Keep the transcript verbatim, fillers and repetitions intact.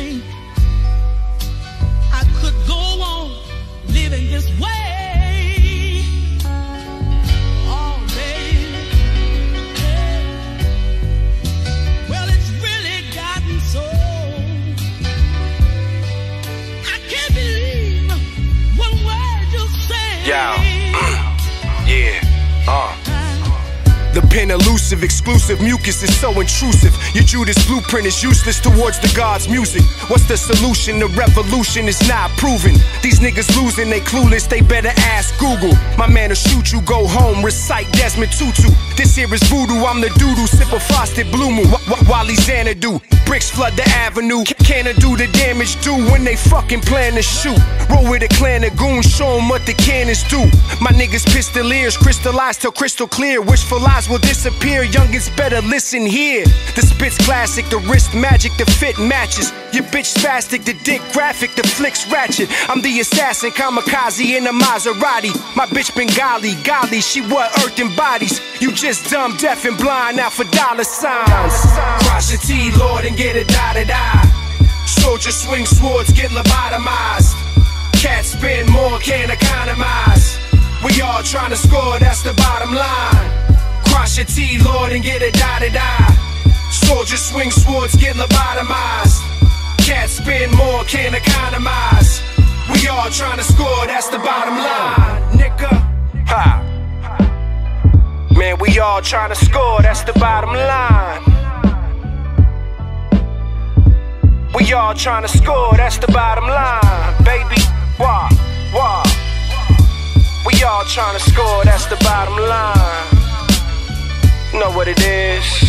think I could go on living this way. Oh, baby. Yeah. Well, it's really gotten so. I can't believe one word you said. Yeah. Yeah. Uh. The pen elusive, exclusive mucus is so intrusive. Your Judas blueprint is useless towards the God's music. What's the solution? The revolution is not proven. These niggas losing, they clueless, they better ask Google. My man will shoot you, go home, recite Desmond Tutu. This here is voodoo, I'm the doodoo, sip a frosted blue moon. Wally Xanadu, bricks flood the avenue. Can I do the damage do when they fucking plan to shoot? Roll with a clan of goons, show them what the cannons do. My niggas pistoliers, crystallized till crystal clear. Wishful eyes will disappear, youngins better listen here. The spit's classic, the wrist magic, the fit matches. Your bitch spastic, the dick graphic, the flicks ratchet. I'm the assassin, kamikaze in a Maserati. My bitch Bengali, golly, she what earthen bodies. You just dumb, deaf and blind, now for dollar signs. Cross your T, Lord, and get a da-da-da. Soldier swing swords, get lobotomized. Cats spend more, can't economize. We all trying to score, that's the bottom line. Cross your T, Lord, and get a da-da-da. Soldiers swing swords, get lobotomized. Cats spend more, can't economize. We all trying to score, that's the bottom line, nigga. Ha. Man, we all trying to score, that's the bottom line. We all trying to score, that's the bottom line, baby. Wah, wah. We all trying to score, that's the bottom line. Know what it is.